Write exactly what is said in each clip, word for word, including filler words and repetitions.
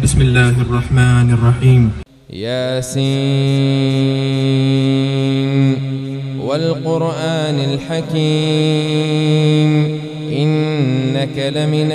بسم الله الرحمن الرحيم. ياسين والقرآن الحكيم إنك لمن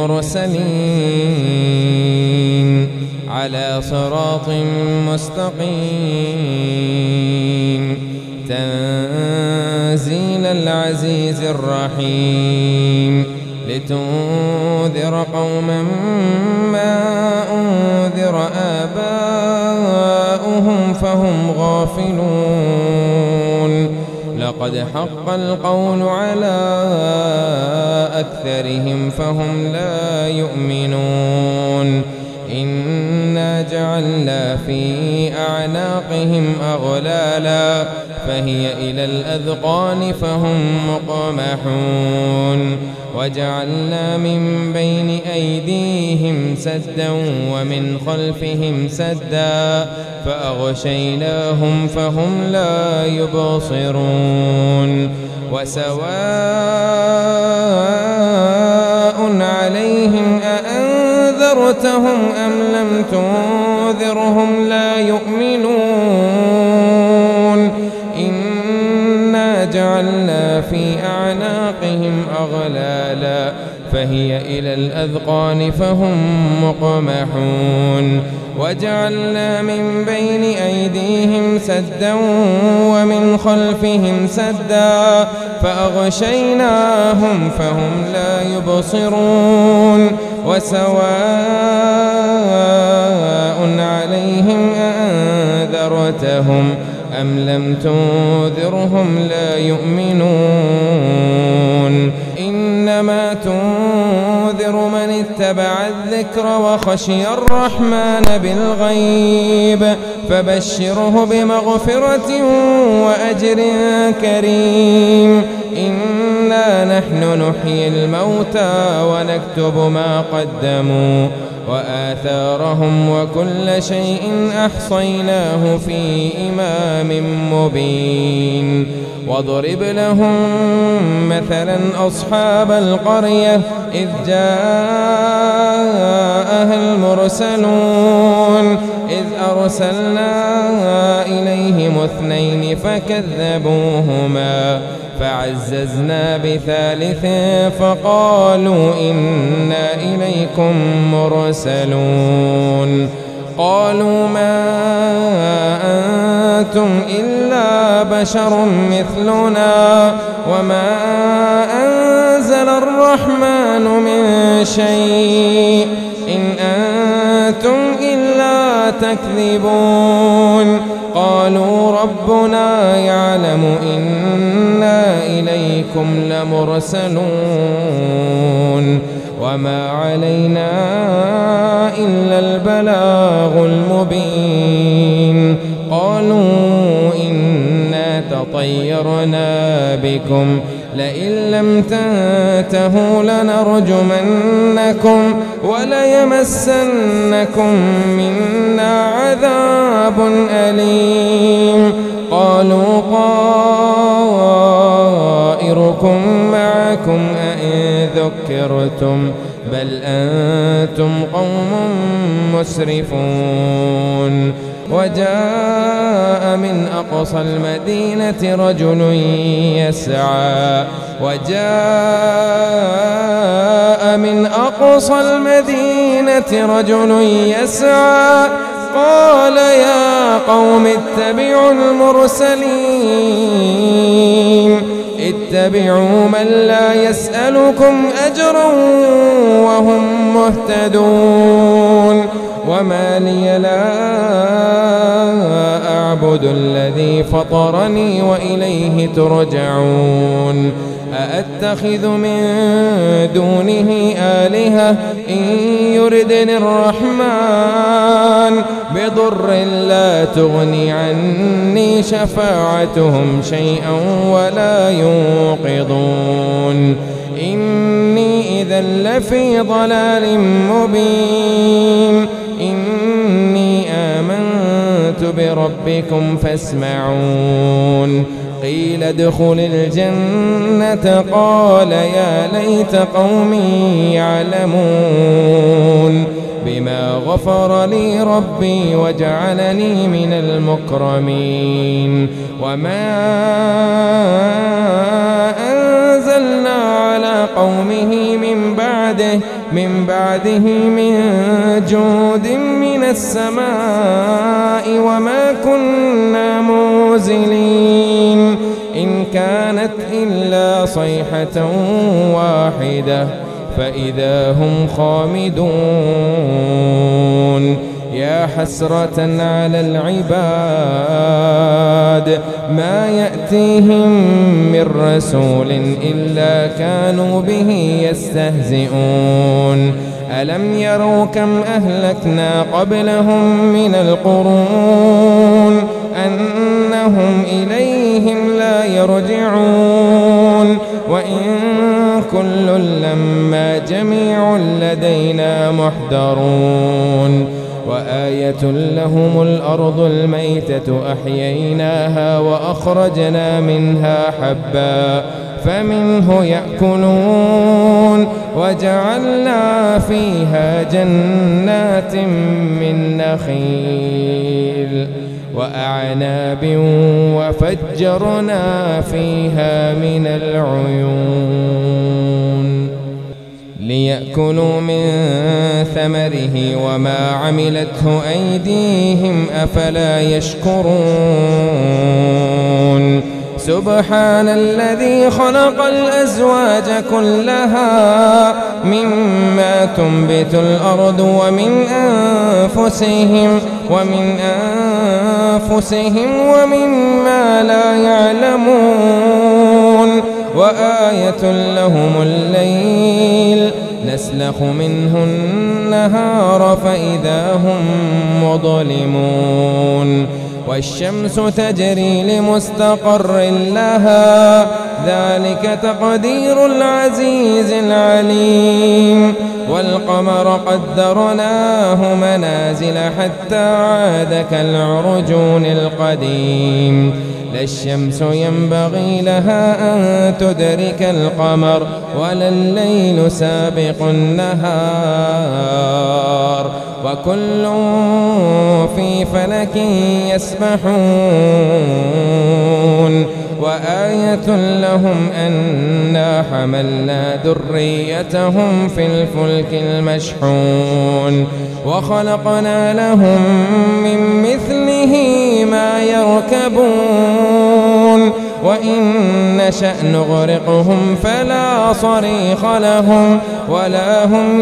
المرسلين على صراط مستقيم تنزيل العزيز الرحيم لتنذر قوما ما أنذر آباؤهم فهم غافلون لقد حق القول على أكثرهم فهم لا يؤمنون إنا جعلنا في أعناقهم أغلالا فهي إلى الأذقان فهم مقمحون وجعلنا من بين أيديهم سدا ومن خلفهم سدا فأغشيناهم فهم لا يبصرون وسواء عليهم أأنذرتهم أم لم تنذرهم لا يؤمنون إنا جعلنا في أعناقهم أغلالا فهي إلى الأذقان فهم مقمحون وجعلنا من بين أيديهم سدا ومن خلفهم سدا فأغشيناهم فهم لا يبصرون وسواء عليهم أأنذرتهم أم لم تنذرهم لا يؤمنون إنما تنذر من اتبع الذكر وخشي الرحمن بالغيب فبشره بمغفرة وأجر كريم إنا نحن نحيي الموتى ونكتب ما قدموا وآثارهم وكل شيء أحصيناه في إمام مبين واضرب لهم مثلا أصحاب القرية إذ جاءها المرسلون إذ أرسلنا إليهم اثنين فكذبوهما فعززنا بثالث فقالوا إنا إليكم مرسلون قالوا ما أنتم إلا بشر مثلنا وما أنزل الرحمن من شيء إن أنتم إلا تكذبون قالوا ربنا يعلم إنا إليكم لمرسلون وما علينا إلا البلاغ المبين قالوا إنا تطيرنا بكم لئن لم تنتهوا لنرجمنكم وليمسنكم منا عذاب أليم قالوا طائركم معكم أئن ذكرتم بل أنتم قوم مسرفون وجاء من أقصى المدينة رجل يسعى وجاء من أقصى المدينة رجل يسعى قال يا قوم اتبعوا المرسلين اتبعوا من لا يسألكم أجرا وهم مهتدون وما لي لا أعبد الذي فطرني وإليه ترجعون أأتخذ من دونه آلهة إن يردني الرحمن بضر لا تغني عني شفاعتهم شيئا ولا ينقذون إني إذا لفي ضلال مبين إني آمنت بربكم فاسمعون قيل ادخل الجنة قال يا ليت قومي يعلمون بما غفر لي ربي وجعلني من المكرمين. وما أنزلنا على قومه من بعده من بعده من جود من السماء وما كنا منزلين إن كانت إلا صيحة واحدة فإذا هم خامدون. يا حسرة على العباد ما يأتيهم من رسول إلا كانوا به يستهزئون. ألم يروا كم أهلكنا قبلهم من القرون أنهم إليهم لا يرجعون وإن كل لما جميع لدينا محضرون. وآية لهم الأرض الميتة أحييناها وأخرجنا منها حبا فمنه يأكلون وجعلنا فيها جنات من نخيل وأعناب وفجرنا فيها من العيون ليأكلوا من ثمره وما عملته أيديهم أفلا يشكرون. سبحان الذي خلق الأزواج كلها مما تنبت الأرض ومن أنفسهم ومن أنفسهم ومما لا يعلمون. وآية لهم الليل نسلخ منه النهار فإذا هم مظلمون. والشمس تجري لمستقر لها ذلك تقدير العزيز العليم. والقمر قدرناه منازل حتى عاد كالعرجون القديم. لا الشمس ينبغي لها أن تدرك القمر ولا الليل سابق النهار وكل في فلك يسبحون. وآية لهم أنا حملنا ذريتهم في الفلك المشحون وخلقنا لهم من مثله ما يركبون وإن نشأ نغرقهم فلا صريخ لهم ولا هم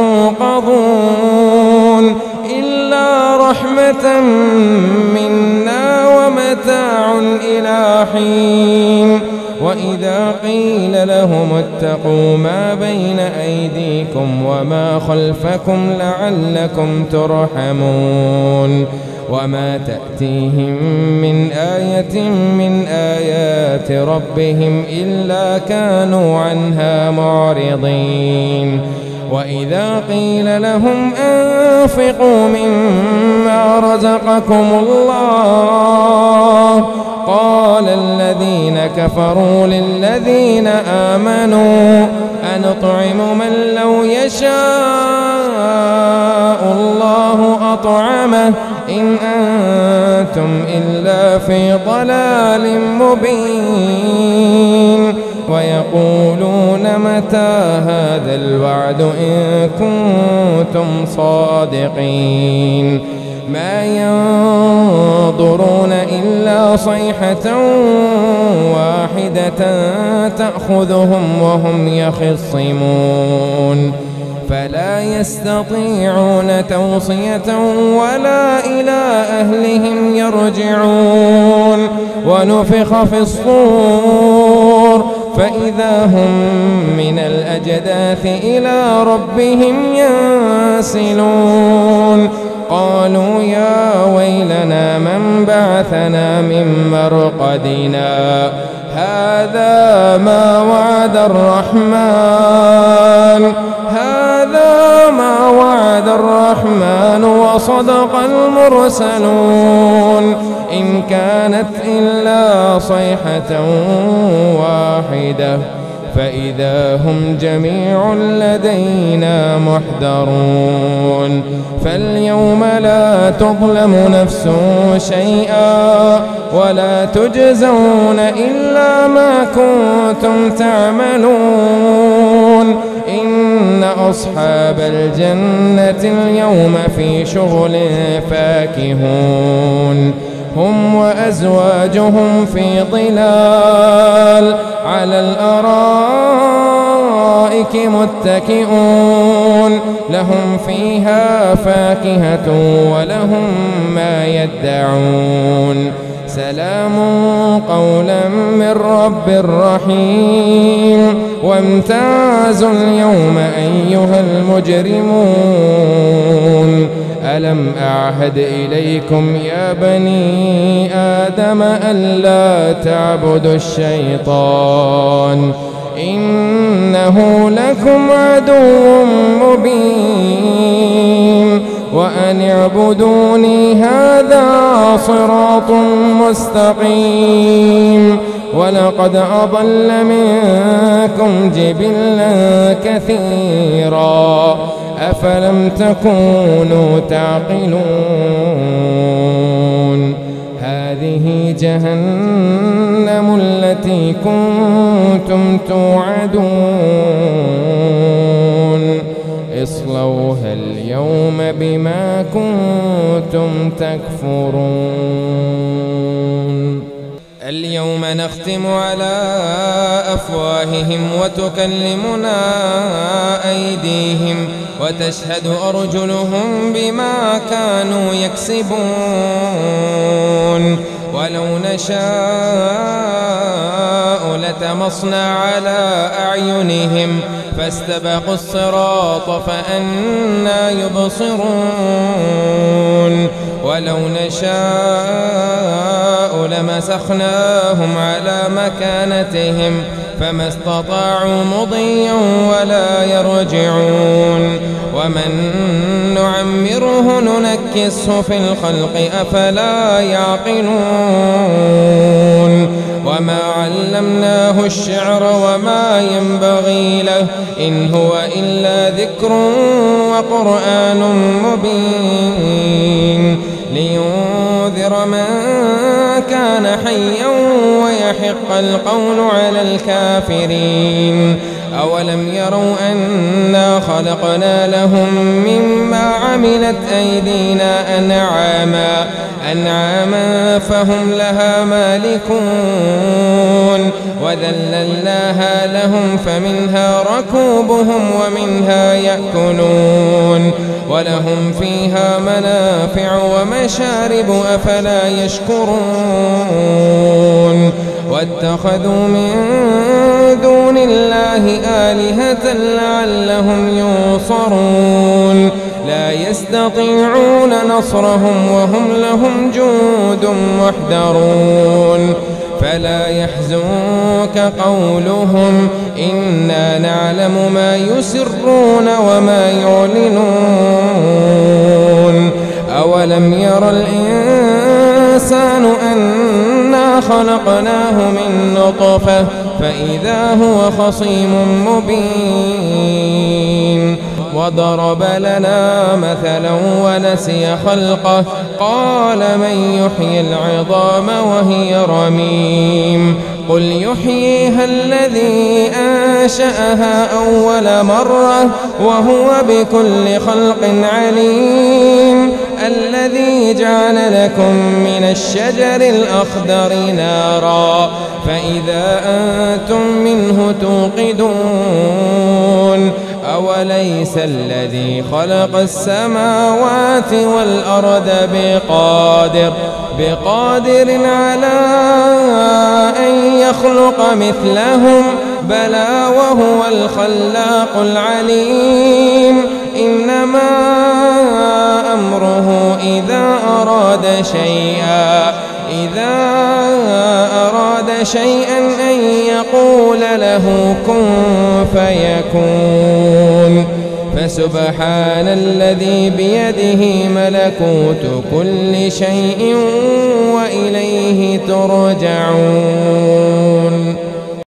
ينقذون إلا رحمة منا ومتاع إلى حين. وإذا قيل لهم اتقوا ما بين أيديكم وما خلفكم لعلكم ترحمون. وما تأتيهم من آية من آيات ربهم إلا كانوا عنها معرضين. وإذا قيل لهم أنفقوا مما رزقكم الله قال الذين كفروا للذين آمنوا أنطعم من لو يشاء الله أطعمه إن أنتم إلا في ضلال مبين. ويقولون متى هذا الوعد إن كنتم صادقين. ما ينظرون إلا صيحة واحدة تأخذهم وهم يخصمون فلا يستطيعون توصية ولا إلى أهلهم يرجعون. ونفخ في الصور فإذا هم من الأجداث إلى ربهم ينسلون. قالوا يا ويلنا من بعثنا من مرقدنا هذا ما وعد الرحمن هذا ما وعد الرحمن وصدق المرسلون إن كانت إلا صيحة واحدة فإذا هم جميع لدينا محضرون فاليوم لا تظلم نفس شيئا ولا تجزون إلا ما كنتم تعملون إن أصحاب الجنة اليوم في شغل فاكهون هم وأزواجهم في ظلال على الأرائك متكئون لهم فيها فاكهة ولهم ما يدعون سلام قولا من رب رحيم وامتازوا اليوم أيها المجرمون ألم أعهد إليكم يا بني آدم ألا تعبدوا الشيطان إنه لكم عدو مبين وأن اعبدوني هذا صراط مستقيم ولقد أضل منكم جبلا كثيرا أفلم تكونوا تعقلون هذه جهنم التي كنتم توعدون اصلوها اليوم بما كنتم تكفرون اليوم نختم على أفواههم وتكلمنا أيديهم وتشهد أرجلهم بما كانوا يكسبون ولو نشاء لتمصنا على أعينهم فاستبقوا الصراط فأنى يبصرون ولو نشاء لمسخناهم على مكانتهم فما استطاعوا مضيا ولا يرجعون ومن نعمره ننكسه في الخلق أفلا يعقلون وما علمناه الشعر وما ينبغي له إن هو إلا ذكر وقرآن مبين لينذر من كان حيا ويحق القول على الكافرين أولم يروا أنا خلقنا لهم مما عملت أيدينا أنعاما أنعاما فهم لها مالكون وذللناها لهم فمنها ركوبهم ومنها يأكلون ولهم فيها منافع ومشارب أفلا يشكرون واتخذوا من دون الله آلهة لعلهم ينصرون لا يستطيعون نصرهم وهم لهم جند محضرون فلا يحزنك قولهم إنا نعلم ما يسرون وما يعلنون أولم ير الإنسان أنا خلقناه من نطفة فإذا هو خصيم مبين وضرب لنا مثلا ونسي خلقه قال من يحيي العظام وهي رميم قل يحييها الذي أنشأها أول مرة وهو بكل خلق عليم الذي جعل لكم من الشجر الأخضر نارا فإذا أنتم منه توقدون أوليس الذي خلق السماوات والأرض بقادر بقادر على أن يخلق مثلهم بلى وهو الخلاق العليم إنما أمره إذا أراد شيئا إذا أراد شيئا أن يقول له كن فيكون فسبحان الذي بيده ملكوت كل شيء وإليه ترجعون.